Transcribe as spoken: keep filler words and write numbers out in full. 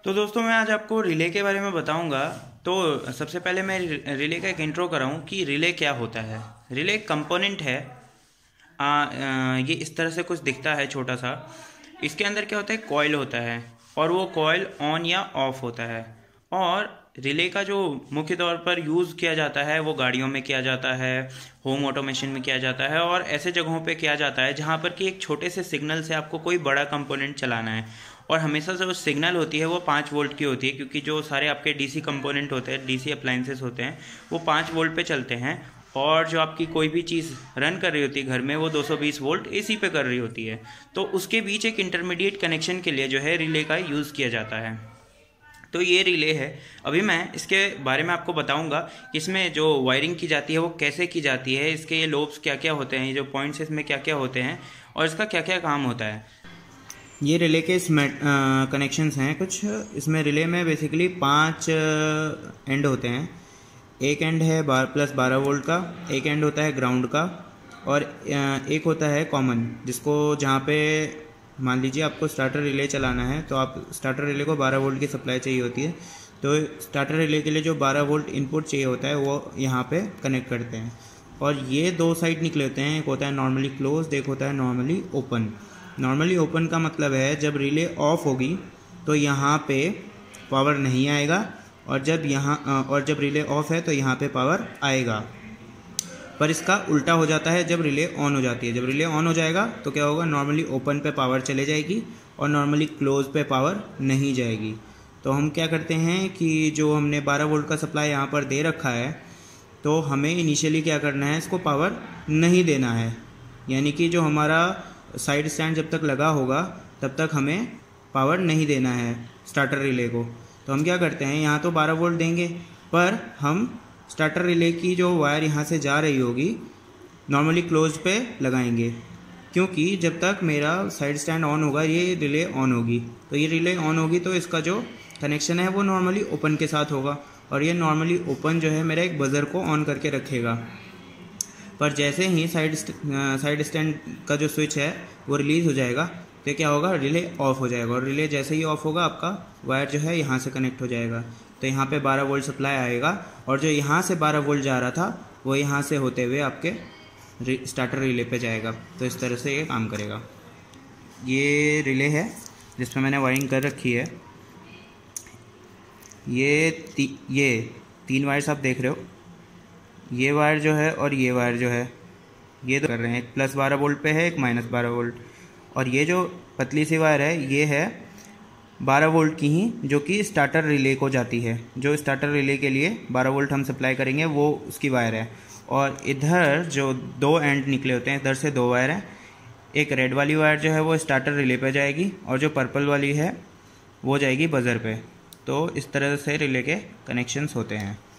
तो दोस्तों मैं आज आपको रिले के बारे में बताऊंगा। तो सबसे पहले मैं रिले का एक इंट्रो कराऊं कि रिले क्या होता है। रिले एक कंपोनेंट है। आ, आ, ये इस तरह से कुछ दिखता है छोटा सा। इसके अंदर क्या होता है, कॉइल होता है और वो कॉइल ऑन या ऑफ होता है। और रिले का जो मुख्य तौर पर यूज़ किया जाता है वो गाड़ियों में किया जाता है, होम ऑटोमेशन में किया जाता है और ऐसे जगहों पे किया जाता है जहाँ पर कि एक छोटे से सिग्नल से आपको कोई बड़ा कंपोनेंट चलाना है। और हमेशा से जो सिग्नल होती है वो पाँच वोल्ट की होती है, क्योंकि जो सारे आपके डीसी कंपोनेंट होते हैं, डीसी अप्लाइंसेस होते हैं, वो पाँच वोल्ट पे चलते हैं। और जो आपकी कोई भी चीज़ रन कर रही होती है घर में वो दो सौ बीस वोल्ट एसी पे कर रही होती है। तो उसके बीच एक इंटरमीडिएट कनेक्शन के लिए जो है रिले का यूज़ किया जाता है। तो ये रिले है। अभी मैं इसके बारे में आपको बताऊंगा कि इसमें जो वायरिंग की जाती है वो कैसे की जाती है, इसके ये लोब्स क्या क्या होते हैं, ये जो पॉइंट्स इसमें क्या क्या होते हैं और इसका क्या क्या काम होता है। ये रिले के कनेक्शंस हैं कुछ। इसमें रिले में बेसिकली पांच एंड होते हैं। एक एंड है बार प्लस बारह वोल्ट का, एक एंड होता है ग्राउंड का और एक होता है कॉमन, जिसको जहाँ पे मान लीजिए आपको स्टार्टर रिले चलाना है तो आप स्टार्टर रिले को बारह वोल्ट की सप्लाई चाहिए होती है। तो स्टार्टर रिले के लिए जो बारह वोल्ट इनपुट चाहिए होता है वो यहाँ पे कनेक्ट करते हैं। और ये दो साइड निकले होते हैं, एक होता है नॉर्मली क्लोज, एक होता है नॉर्मली ओपन। नॉर्मली ओपन का मतलब है जब रिले ऑफ होगी तो यहाँ पे पावर नहीं आएगा और जब यहाँ और जब रिले ऑफ है तो यहाँ पे पावर आएगा। पर इसका उल्टा हो जाता है जब रिले ऑन हो जाती है। जब रिले ऑन हो जाएगा तो क्या होगा, नॉर्मली ओपन पे पावर चले जाएगी और नॉर्मली क्लोज पे पावर नहीं जाएगी। तो हम क्या करते हैं कि जो हमने बारह वोल्ट का सप्लाई यहाँ पर दे रखा है तो हमें इनिशियली क्या करना है, इसको पावर नहीं देना है। यानी कि जो हमारा साइड स्टैंड जब तक लगा होगा तब तक हमें पावर नहीं देना है स्टार्टर रिले को। तो हम क्या करते हैं, यहाँ तो बारह वोल्ट देंगे पर हम स्टार्टर रिले की जो वायर यहाँ से जा रही होगी नॉर्मली क्लोज पे लगाएंगे, क्योंकि जब तक मेरा साइड स्टैंड ऑन होगा ये रिले ऑन होगी। तो ये रिले ऑन होगी तो इसका जो कनेक्शन है वो नॉर्मली ओपन के साथ होगा और ये नॉर्मली ओपन जो है मेरा एक बज़र को ऑन करके रखेगा। पर जैसे ही साइड साइड स्टैंड का जो स्विच है वो रिलीज़ हो जाएगा तो क्या होगा, रिले ऑफ हो जाएगा। और रिले जैसे ही ऑफ होगा आपका वायर जो है यहाँ से कनेक्ट हो जाएगा। तो यहाँ पे बारह वोल्ट सप्लाई आएगा और जो यहाँ से बारह वोल्ट जा रहा था वो यहाँ से होते हुए आपके स्टार्टर रिले पे जाएगा। तो इस तरह से ये काम करेगा। ये रिले है जिसमें मैंने वायरिंग कर रखी है। ये ती, ये तीन वायर्स आप देख रहे हो, ये वायर जो है और ये वायर जो है ये तो कर रहे हैं, एक प्लस बारह वोल्ट पे है, एक माइनस बारह वोल्ट। और ये जो पतली सी वायर है ये है बारह वोल्ट की ही, जो कि स्टार्टर रिले को जाती है। जो स्टार्टर रिले के लिए बारह वोल्ट हम सप्लाई करेंगे वो उसकी वायर है। और इधर जो दो एंड निकले होते हैं, इधर से दो वायर हैं। एक रेड वाली वायर जो है वो स्टार्टर रिले पे जाएगी और जो पर्पल वाली है वो जाएगी बज़र पे। तो इस तरह से रिले के कनेक्शंस होते हैं।